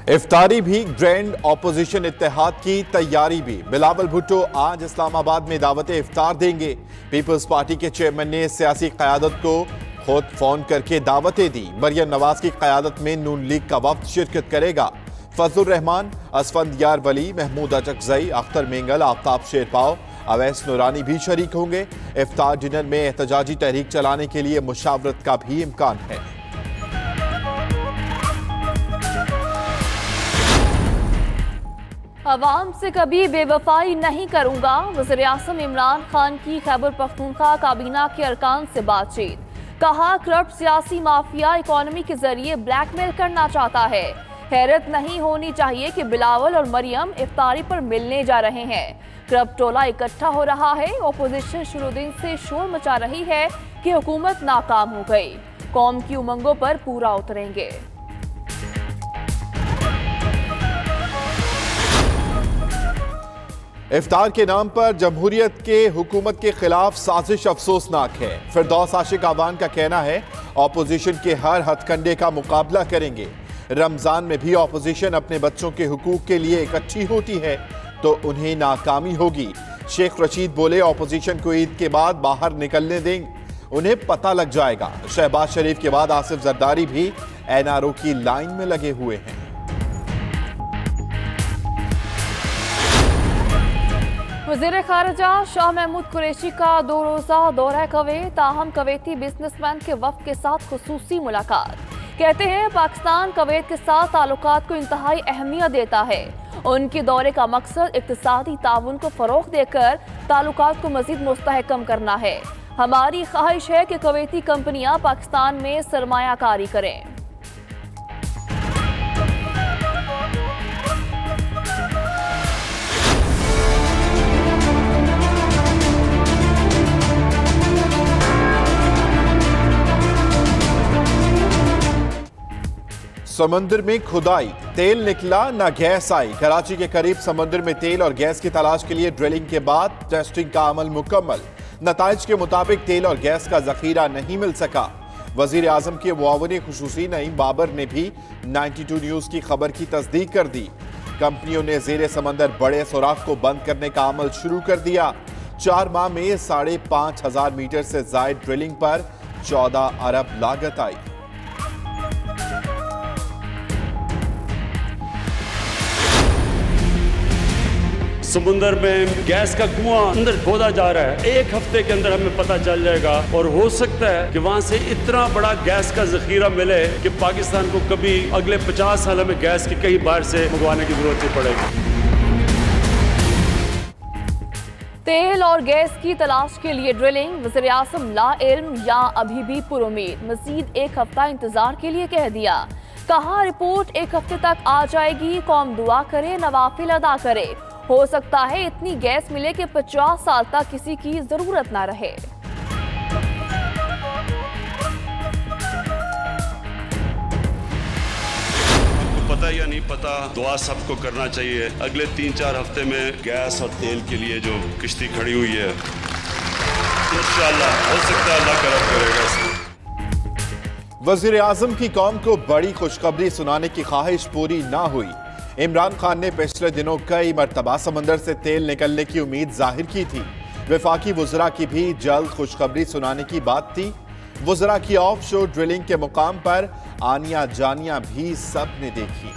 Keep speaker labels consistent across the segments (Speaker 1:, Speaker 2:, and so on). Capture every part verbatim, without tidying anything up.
Speaker 1: इफ्तारी भी, grand opposition इत्तेहाद की तैयारी भी। बिलावल भुट्टो आज इस्लामाबाद में दावत इफ्तार देंगे। पीपल्स पार्टी के चेयरमैन ने सियासी क़यादत को खुद फोन करके दावतें दी। मरियम नवाज की क़यादत में नून लीग का वफ्द शिरकत करेगा। फजलुर रहमान, असफंद यार वली, महमूद अचकजई, अख्तर मेंगल, आफ्ताब शेरपाव, अवैस नूरानी भी शरीक होंगे। इफ्तार डिनर में एहतजाजी तहरीक चलाने के लिए मुशावरत का भी इम्कान है।
Speaker 2: अवाम से कभी बेवफाई नहीं करूंगा। वज़ीर-ए-आज़म इमरान खान की खैबर पख्तूनख्वा काबीना के अरकान से बातचीत। कहा, करप्ट सियासी माफिया इकोनॉमी के जरिए ब्लैकमेल करना चाहता है। हैरत नहीं होनी चाहिए कि बिलावल और मरियम इफ्तारी पर मिलने जा रहे हैं। करप्ट टोला इकट्ठा हो रहा है। ओपोजिशन शुरू दिन से शोर मचा रही है कि हुकूमत नाकाम हो गई। कौम की उमंगों पर पूरा उतरेंगे।
Speaker 1: इफ्तार के नाम पर जमहूरियत के हुकूमत के खिलाफ साजिश अफसोसनाक है। फिरदौस आशिक आवान का कहना है ऑपोजिशन के हर हथकंडे का मुकाबला करेंगे। रमजान में भी ऑपोजिशन अपने बच्चों के हुकूक के लिए इकट्ठी होती है तो उन्हें नाकामी होगी। शेख रशीद बोले, ऑपोजिशन को ईद के बाद बाहर निकलने देंगे, उन्हें पता लग जाएगा। शहबाज शरीफ के बाद आसिफ जरदारी भी एन आर ओ की लाइन में लगे हुए हैं।
Speaker 2: वज़ीर खारजा शाह महमूद कुरैशी का दो रोज़ा दौरा कवैत। ताहम कवैती बिजनेसमैन के वफ़द के साथ खुसूसी मुलाकात। कहते हैं पाकिस्तान कवैत के साथ ताल्लुकात को इंतहाई अहमियत देता है। उनके दौरे का मकसद इक़्तिसादी ताउन को फ़रोग़ देकर ताल्लुकात को मज़ीद मुस्तहकम करना है। हमारी ख्वाहिश है कि कवैती कंपनियां पाकिस्तान में सरमायाकारी करें।
Speaker 1: समंदर में खुदाई, तेल निकला ना गैस आई। कराची के करीब समंदर में तेल और गैस की तलाश के लिए ड्रिलिंग के बाद टेस्टिंग का अमल मुकम्मल। नताइज के मुताबिक तेल और गैस का जखीरा नहीं मिल सका। वजीर आजम के मुआविन खुसूसी नईम बाबर ने भी बानवे न्यूज की खबर की तस्दीक कर दी। कंपनियों ने जेर समंदर बड़े सुराख को बंद करने का अमल शुरू कर दिया। चार माह में साढ़े पांच हजार मीटर से जायद ड्रिलिंग पर चौदह अरब लागत आई।
Speaker 3: समुंदर में गैस का कुआं अंदर खोदा जा रहा है। एक हफ्ते के अंदर हमें पता चल जाएगा और हो सकता है कि वहां से इतना बड़ा गैस का जखीरा मिले कि पाकिस्तान को कभी अगले पचास साल में गैस की कहीं बाहर से मंगवाने की जरूरत नहीं पड़ेगी।
Speaker 2: तेल और गैस की तलाश के लिए ड्रिलिंग। वज़ीर-ए-आज़म ला इल्म या अभी भी पुरुमीद। मजीद एक हफ्ता इंतजार के लिए कह दिया। कहा, रिपोर्ट एक हफ्ते तक आ जाएगी। कौम दुआ करे, नवाफिल अदा करे। हो सकता है इतनी गैस मिले कि पचास साल तक किसी की जरूरत ना रहे।
Speaker 3: आपको पता या नहीं पता, दुआ सबको करना चाहिए। अगले तीन चार हफ्ते में गैस और तेल के लिए जो किश्ती खड़ी हुई है, इंशाअल्लाह हो सकता है अल्लाह करम करेगा इसमें।
Speaker 1: वजीर आजम की कौम को बड़ी खुशखबरी सुनाने की ख्वाहिश पूरी ना हुई। इमरान खान ने पिछले दिनों कई मरतबा समंदर से तेल निकलने की उम्मीद जाहिर की थी। वफाकी वुज़रा की भी जल्द खुशखबरी सुनाने की बात थी। वुज़रा की ऑफ शोर ड्रिलिंग के मुकाम पर आनिया जानिया भी सब ने देखी।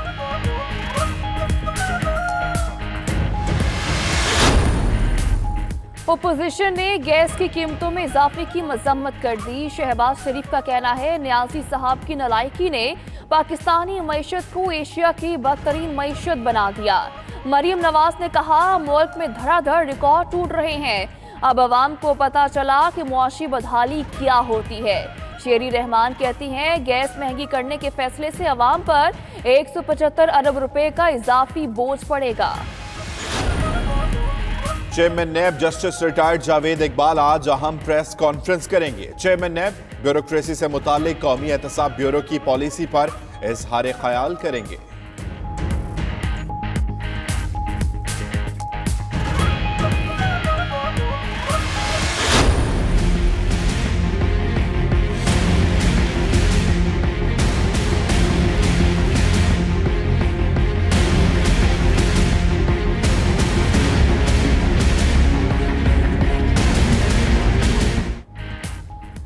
Speaker 2: ओपोजिशन ने गैस की कीमतों में इजाफे की मजम्मत कर दी। शहबाज शरीफ का कहना है न्याजी साहब की नालायकी ने पाकिस्तानी मईशत को एशिया की बदतरीन मईशत बना दिया। मरियम नवाज ने कहा, मुल्क में धड़ाधड़ रिकॉर्ड टूट रहे हैं। अब अवाम को पता चला कि मुआशी बदहाली क्या होती है। शेरी रहमान कहती हैं, गैस महंगी करने के फैसले से अवाम पर एक सौ पचहत्तर अरब रुपए का इजाफी बोझ पड़ेगा।
Speaker 1: Chairman NAB justice retired Javed Iqbal आज अहम प्रेस कॉन्फ्रेंस करेंगे। चेयरमैन नैब ब्यूरोक्रेसी से मुतालिक कौमी एहतसाब ब्यूरो की पॉलिसी पर इजहार ख्याल करेंगे।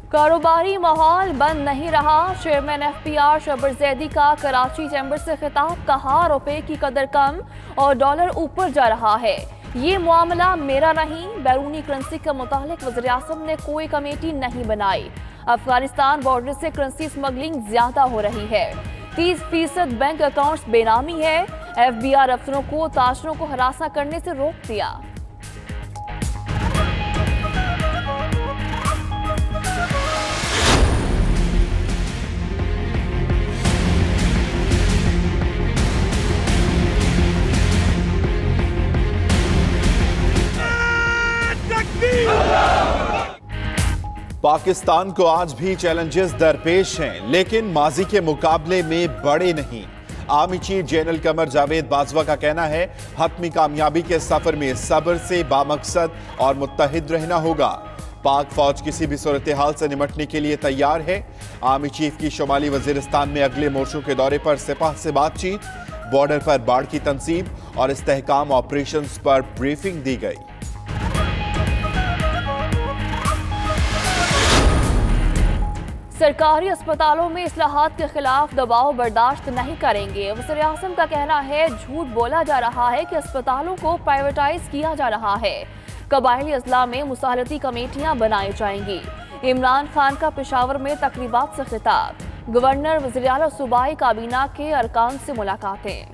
Speaker 2: कारोबारी माहौल बंद नहीं रहा। Chairman F P R Shabbar Zaidi का कराची चैम्बर से खिताब, कहा रुपए की कदर कम और डॉलर ऊपर जा रहा है। ये मामला मेरा नहीं। बैरूनी करेंसी के मुतालिक वज़ीर-ए-आज़म ने कोई कमेटी नहीं बनाई। अफगानिस्तान बॉर्डर से करेंसी स्मगलिंग ज्यादा हो रही है। तीस फीसद बैंक अकाउंट्स बेनामी है। एफ बी आर अफसरों को ताजरों को हरासा करने से रोक दिया।
Speaker 1: पाकिस्तान को आज भी चैलेंजेस दरपेश हैं, लेकिन माजी के मुकाबले में बड़े नहीं। Army chief general Qamar Javed Bajwa का कहना है, हतमी कामयाबी के सफर में सब्र से बामकसद और मुत्तहिद रहना होगा। पाक फौज किसी भी सूरत हाल से निपटने के लिए तैयार है। आर्मी चीफ की शुमाली वजीरिस्तान में अगले मोर्चों के दौरे पर सिपाह से बातचीत, बॉर्डर पर बाढ़ की तंसीब और इस्तेहकाम ऑपरेशंस पर ब्रीफिंग दी गई।
Speaker 2: सरकारी अस्पतालों में इस्लाहात के खिलाफ दबाव बर्दाश्त नहीं करेंगे। वज़ीर-ए-आज़म का कहना है, झूठ बोला जा रहा है कि अस्पतालों को प्राइवेटाइज किया जा रहा है। कबायली अजला में मुसालती कमेटियां बनाई जाएंगी। इमरान खान का पेशावर में तकरीबात से खिताब, गवर्नर वज़ीर-ए-आला सूबाई काबीना के अरकान से मुलाकातें।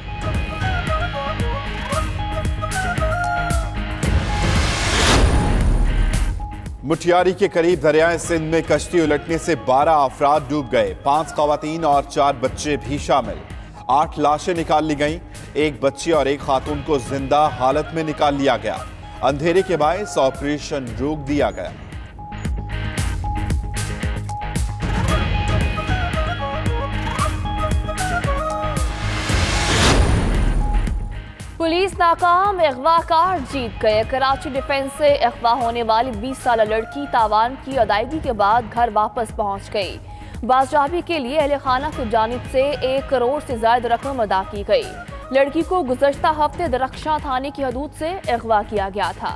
Speaker 1: मुठियारी के करीब दरियाए सिंध में कश्ती उलटने से बारह अफराद डूब गए। पांच खवातीन और चार बच्चे भी शामिल। आठ लाशें निकाल ली गईं। एक बच्ची और एक खातून को जिंदा हालत में निकाल लिया गया। अंधेरे के बायस ऑपरेशन रोक दिया गया।
Speaker 2: पुलिस नाकाम, अगवाकार जीत गए। कराची डिफेंस से अगवा होने वाली बीस साल लड़की तावान की अदायगी के बाद घर वापस पहुंच गई। बाजियाबी के लिए अहले खाना की जानिब से एक करोड़ से ज्यादा रकम अदा की गई। लड़की को गुज़श्ता हफ्ते दरख्शां थाने की हदूद से अगवा किया गया था।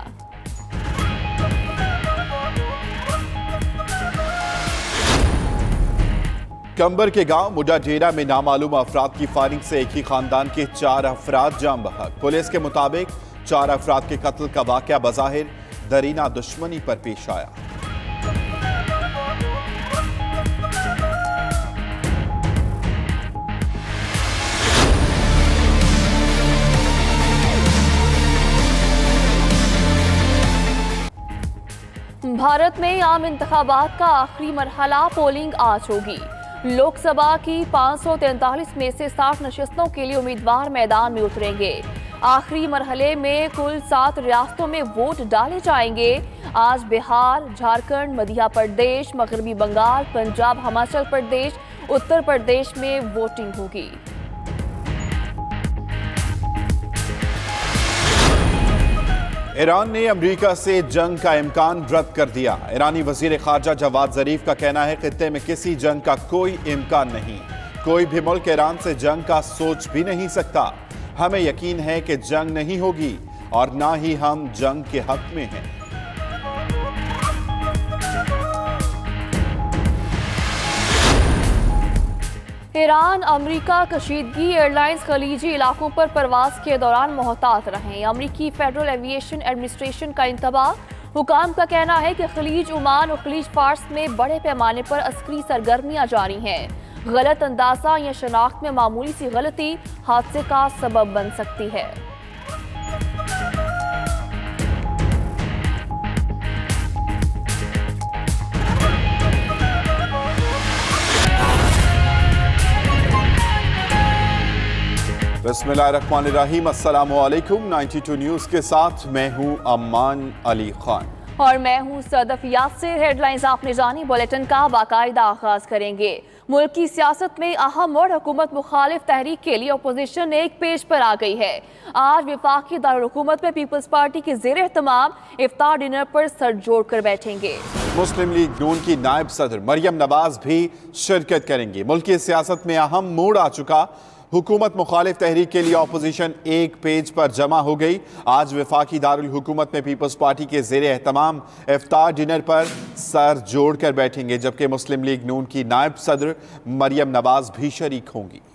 Speaker 1: कंबर के गांव मुडा डेरा में नामालूम अफराद की फायरिंग से एक ही खानदान के चार अफराद जाम बहक। पुलिस के मुताबिक चार अफराद के कत्ल का वाकया बज़ाहिर दरीना दुश्मनी पर पेश आया।
Speaker 2: भारत में आम इंतखाबात का आखिरी मरहला, पोलिंग आज होगी। लोकसभा की पाँच सौ तैंतालीस में से साठ नशस्तों के लिए उम्मीदवार मैदान में उतरेंगे। आखिरी मरहले में कुल सात रियासतों में वोट डाले जाएंगे। आज बिहार, झारखंड, मध्य प्रदेश, मगरबी बंगाल, पंजाब, हिमाचल प्रदेश, उत्तर प्रदेश में वोटिंग होगी।
Speaker 1: ईरान ने अमेरिका से जंग का इम्कान रद्द कर दिया। ईरानी वजीर खारजा जवाद जरीफ का कहना है, खित्ते में किसी जंग का कोई इम्कान नहीं। कोई भी मुल्क ईरान से जंग का सोच भी नहीं सकता। हमें यकीन है कि जंग नहीं होगी और ना ही हम जंग के हक में हैं।
Speaker 2: ईरान अमेरिका कशीदगी, एयरलाइंस खलीजी इलाकों पर परवाज के दौरान मोहतात रहें। अमेरिकी फेडरल एविएशन एडमिनिस्ट्रेशन का इंतबाह। हुकाम का कहना है कि खलीज ओमान और खलीज फार्स में बड़े पैमाने पर अस्करी सरगर्मियां जारी हैं। गलत अंदाजा या शनाख्त में मामूली सी गलती हादसे का सबब बन सकती है।
Speaker 1: बिस्मिल्लाहिर्रहमानिर्रहीम, अस्सलामुअलैकुम। बानवे न्यूज़ के साथ मैं हूं अम्मान अली खान
Speaker 2: और मैं हूं सदफ यासिर। हेडलाइंस आपने जानी, बुलेटिन का बाकायदा आगाज करेंगे। मुल्क की सियासत में अहम मोड़, हुकूमत मुखालिफ तहरीक के लिए अपोजिशन एक पेज पर आ गई है। आज वफाकी दारुल-हुकूमत में पीपल्स पार्टी के ज़ेर एहतमाम इफ्तार डिनर पर सर जोड़ कर बैठेंगे।
Speaker 1: मुस्लिम लीग नून की नायब सदर मरियम नवाज भी शिरकत करेंगी। मुल्क की सियासत में अहम मोड़ आ चुका। हुकूमत मुखालिफ तहरीक के लिए ऑपोजिशन एक पेज पर जमा हो गई। आज वफाकी दारुल हुकूमत में पीपल्स पार्टी के ज़ेरे एहतमाम इफ्तार डिनर पर सर जोड़कर बैठेंगे, जबकि मुस्लिम लीग नून की नायब सदर मरियम नवाज भी शरीक होंगी।